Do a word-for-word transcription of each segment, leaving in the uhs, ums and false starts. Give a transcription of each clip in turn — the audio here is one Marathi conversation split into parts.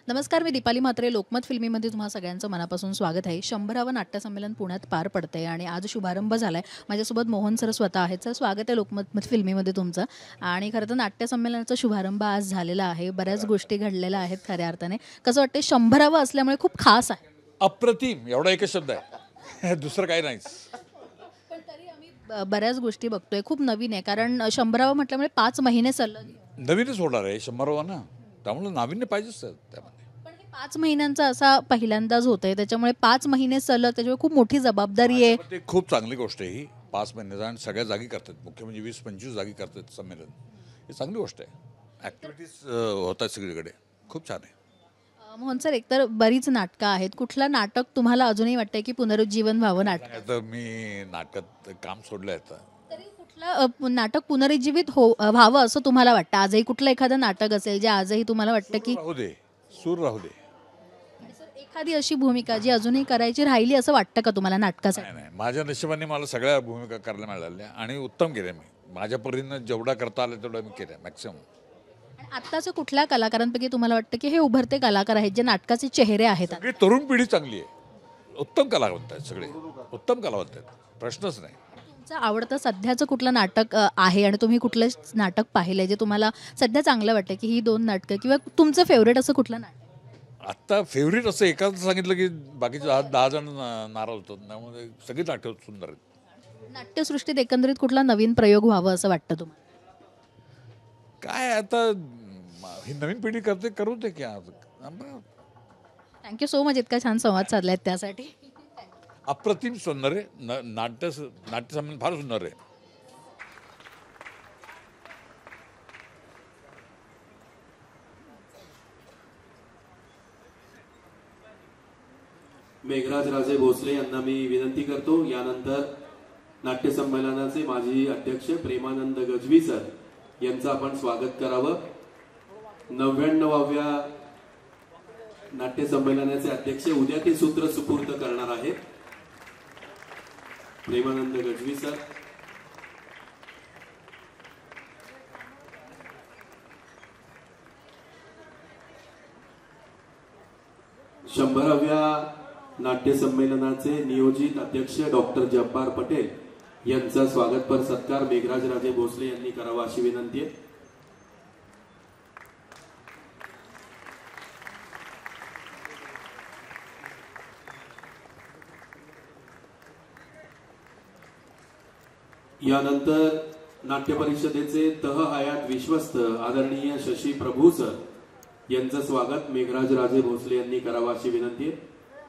नमस्कार, मी दीपाली म्हात्रे. लोकमत फिल्मीमध्ये तुम्हा सगळ्यांचं मनापासून स्वागत आहे. शंभरावं नाट्यसंमेलन पुण्यात पार पडतंय आणि आज शुभारंभ झालाय. माझ्यासोबत मोहन सर स्वतः आहेत. सर, स्वागत आहे लोकमत फिल्मीमध्ये तुमचं. आणि खरं तर नाट्यसंमेलनाचा शुभारंभ आज झालेला आहे. बऱ्याच गोष्टी घडलेल्या आहेत खऱ्या अर्थाने. कसं वाटतं, शंभरावं असल्यामुळे खूप खास आहे? अप्रतिम, एवढा एकच शब्द आहे, दुसरं काही नाहीच. पण तरी आम्ही बऱ्याच गोष्टी बघतोय, खूप नवीन आहे. कारण शंभरावं म्हटल्यामुळे पाच महिने सलग नवीनच होणार आहे शंभरावं ना, त्यामुळे नाविन्य पाहिजेच त्यामध्ये. पण हे पाच महिन्यांचा असा पहिल्यांदाच होत आहे, त्याच्यामुळे पाच महिने सलग, त्याच्यामुळे खूप मोठी जबाबदारी आहे. ते खूप चांगली गोष्ट आहे ही. पाच महिन्याचा आणि सगळ्या जागी करतात, मुख्य म्हणजे वीस पंचवीस जागी करतात संमेलन. ही चांगली गोष्ट आहे. ॲक्टिव्हिटीज होतात सगळीकडे, खूप छान आहे. मोहन सर, एकतर बरीच नाटकं आहेत. कुठलं नाटक तुम्हाला अजूनही वाटतंय की पुनरुज्जीवन व्हावं नाटक? तर मी नाटकात काम सोडलं आहे. तरी कुठलं नाटक पुनरुज्जीवित हो व्हावं असं तुम्हाला वाटतं? आजही कुठलं एखादं नाटक असेल जे आजही तुम्हाला वाटतं की राहू दे, सूर राहू दे. एखादी अशी भूमिका जी अजूनही करायची राहिली असं वाटतं का तुम्हाला नाटकासाठी? नाही नाही, माझ्या नशिबाने मला सगळ्या भूमिका करायला मिळाल्या आणि उत्तम केल्या. मी माझ्या परीनं जेवढा करता आलं तेवढं मी केलं मॅक्सिमम. आत्ताच्या कुठल्या कलाकारांपैकी तुम्हाला वाटतं की हे उभरते कलाकार आहेत, जे नाटकाचे चेहरे आहेत? सगळी तरुण पिढी चांगली आहे, उत्तम कलावंत आहेत, सगळे उत्तम कलावंत आहेत, प्रश्नच नाही. तुमचं आवडतं सध्याचं कुठलं नाटक आहे आणि तुम्ही कुठलं नाटक पाहिलंय जे तुम्हाला सध्या चांगलं वाटतं की ही दोन नाटकं, किंवा तुमचं फेवरेट असं कुठलं नाटक? आत्ता फेवरेट असं एकाच सांगितलं की बाकीचे दहा दहा जण नाराज होतात, त्यामुळे सगळी नाटकं सुंदर आहेत. नाट्यसृष्टीत एकंदरीत कुठला नवीन प्रयोग व्हावं असं वाटतं तुम्हाला? काय आता ही नवीन पिढी करते, करू दे की. थँक्यू सो मच, इतका छान संवाद साधलाय त्यासाठी. अप्रतिम सुंदर आहे. न नाट्य नाट्यसंमेलन फार सुंदर आहे. मेघराज राजे भोसले यांना मी विनंती करतो. यानंतर नाट्य संमेलनाचे माजी अध्यक्ष प्रेमानंद गजवी सर यांचं आपण स्वागत करावं. नव्याण्णवाव्या नाट्य संमेलनाचे अध्यक्ष उद्या ते सूत्र सुपूर्द करणार आहेत. प्रेमानंद गजवी सर. शंभराव्या नाट्य संमेलनाचे नियोजित अध्यक्ष डॉक्टर जब्बार पटेल यांचा स्वागतपर सत्कार मेघराज राजे भोसले यांनी करावा अशी विनंती आहे. यानंतर नाट्य परिषदेचे तह हयात विश्वस्त आदरणीय शशी प्रभू सर यांचं स्वागत मेघराज राजे भोसले यांनी करावा अशी विनंती आहे.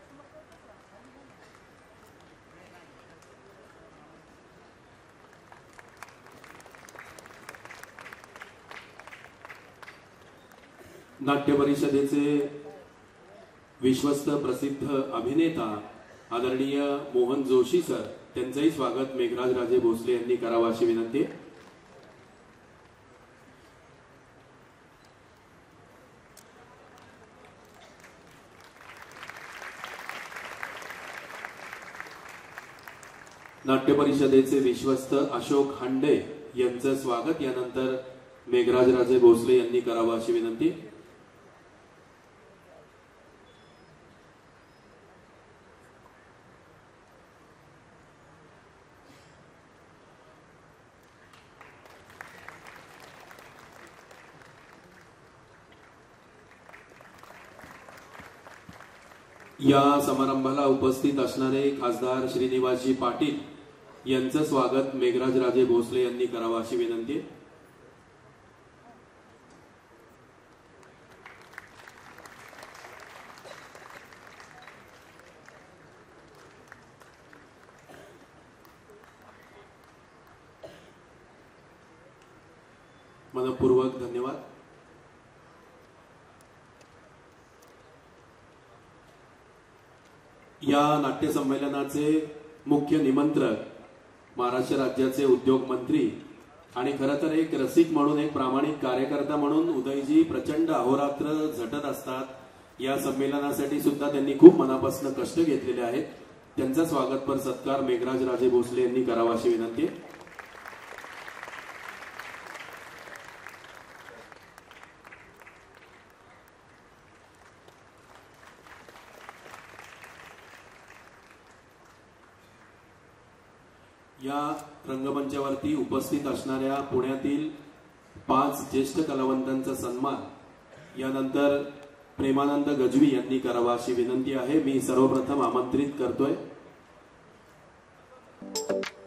नाट्य परिषदेचे विश्वस्त प्रसिद्ध अभिनेता आदरणीय मोहन जोशी सर त्यांचंही स्वागत मेघराज राजे भोसले यांनी करावं अशी विनंती. नाट्य परिषदेचे विश्वस्त अशोक हांडे यांचं स्वागत यानंतर मेघराज राजे भोसले यांनी करावं अशी विनंती. या समारंभाला उपस्थित असणारे खासदार श्रीनिवासजी पाटील यांचं स्वागत मेघराज राजे भोसले यांनी करावं अशी विनंती. मनपूर्वक धन्यवाद. या नाट्य संमेलनाचे मुख्य निमंत्रक महाराष्ट्र राज्याचे उद्योग मंत्री आणि खरं तर एक रसिक म्हणून, एक प्रामाणिक कार्यकर्ता म्हणून उदयजी प्रचंड अहोरात्र झटत असतात. या संमेलनासाठी सुद्धा त्यांनी खूप मनापासून कष्ट घेतलेले आहेत. त्यांचा स्वागतपर सत्कार मेघराज राजे भोसले यांनी करावा अशी विनंती. या रंगमंचावरती उपस्थित असणाऱ्या पुण्यातील पाच ज्येष्ठ कलावंतांचा सन्मान यानंतर प्रेमानंद गजवी यांनी करावा अशी विनंती आहे. मी सर्वप्रथम आमंत्रित करतोय